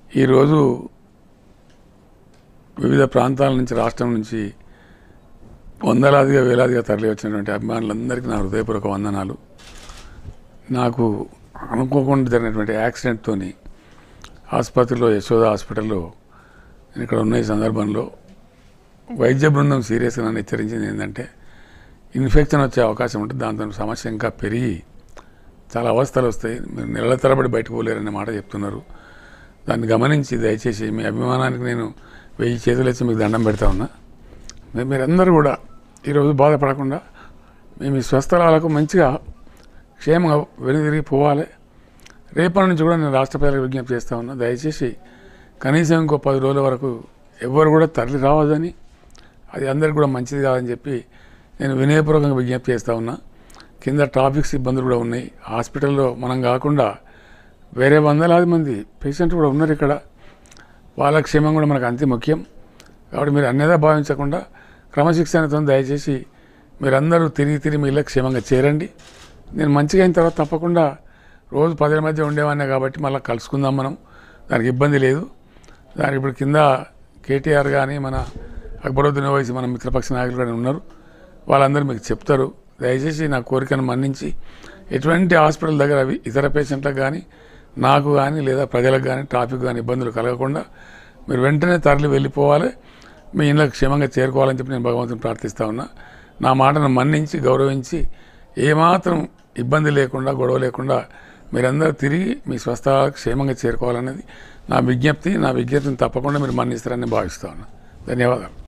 ఈరోజు వివిధ ప్రాంతాల నుంచి రాష్ట్రం నుంచి వందలాదిగా వేలాదిగా తరలి వచ్చినటువంటి అభిమానులందరికీ నా హృదయపూర్వక వందనాలు. నాకు అనుకోకుండా జరిగినటువంటి యాక్సిడెంట్తో ఆసుపత్రిలో యశోద హాస్పిటల్లో నేను ఇక్కడ ఉన్న ఈ సందర్భంలో వైద్య బృందం సీరియస్గా నన్ను హెచ్చరించింది ఏంటంటే ఇన్ఫెక్షన్ వచ్చే అవకాశం ఉంటుంది, దాంతో సమస్య ఇంకా పెరిగి చాలా అవస్థలు వస్తాయి, మీరు నెలల తరబడి బయటకు పోలేరనే మాట చెప్తున్నారు. దాన్ని గమనించి దయచేసి మీ అభిమానానికి నేను 1000 చేతులు ఇచ్చి మీకు దండం పెడతా ఉన్నా. మీరందరూ కూడా ఈరోజు బాధపడకుండా మేము ఈ స్వస్థలాలకు మంచిగా క్షేమంగా వెనుదిరిగి పోవాలి. రేపటి నుంచి కూడా నేను రాష్ట్ర ప్రజలకు విజ్ఞప్తి చేస్తూ ఉన్నా, దయచేసి కనీసం ఇంకో 10 రోజుల వరకు ఎవరు కూడా తరలి రావద్దని, అది అందరికి కూడా మంచిది కాదని చెప్పి నేను వినయపూర్వకంగా విజ్ఞప్తి చేస్తూ ఉన్నా. కింద ట్రాఫిక్ ఇబ్బందులు కూడా ఉన్నాయి. హాస్పిటల్లో మనం కాకుండా వేరే వందలాది మంది పేషెంట్లు కూడా ఉన్నారు ఇక్కడ. వాళ్ళ క్షేమం కూడా మనకు అంతే ముఖ్యం. కాబట్టి మీరు అన్యదా భావించకుండా క్రమశిక్షణతో దయచేసి మీరందరూ తిరిగి మీ ఇళ్ళ క్షేమంగా చేరండి. నేను మంచిగా అయిన తర్వాత తప్పకుండా రోజు 10 మధ్య ఉండేవాడినే కాబట్టి మళ్ళీ కలుసుకుందాం మనం, దానికి ఇబ్బంది లేదు. దానికి ఇప్పుడు కింద కేటీఆర్ కానీ మన అక్బరుద్దీన్ ఓవైసీ మన మిత్రపక్ష నాయకులు కానీ ఉన్నారు, వాళ్ళందరూ మీకు చెప్తారు. దయచేసి నా కోరికను మన్నించి ఎటువంటి హాస్పిటల్ దగ్గర ఇతర పేషెంట్లకు కానీ నాకు కానీ లేదా ప్రజలకు కానీ ట్రాఫిక్ కానీ ఇబ్బందులు కలగకుండా మీరు వెంటనే తరలి వెళ్ళిపోవాలి, మీ ఇళ్ళకి క్షేమంగా చేరుకోవాలని చెప్పి నేను భగవంతుని ప్రార్థిస్తూ ఉన్నా. నా మాటను మన్నించి గౌరవించి ఏమాత్రం ఇబ్బంది లేకుండా గొడవ లేకుండా మీరందరూ తిరిగి మీ స్వస్థలాలకు క్షేమంగా చేరుకోవాలనేది నా విజ్ఞప్తి. నా విజ్ఞప్తిని తప్పకుండా మీరు మన్నిస్తారని భావిస్తూ ఉన్నా. ధన్యవాదాలు.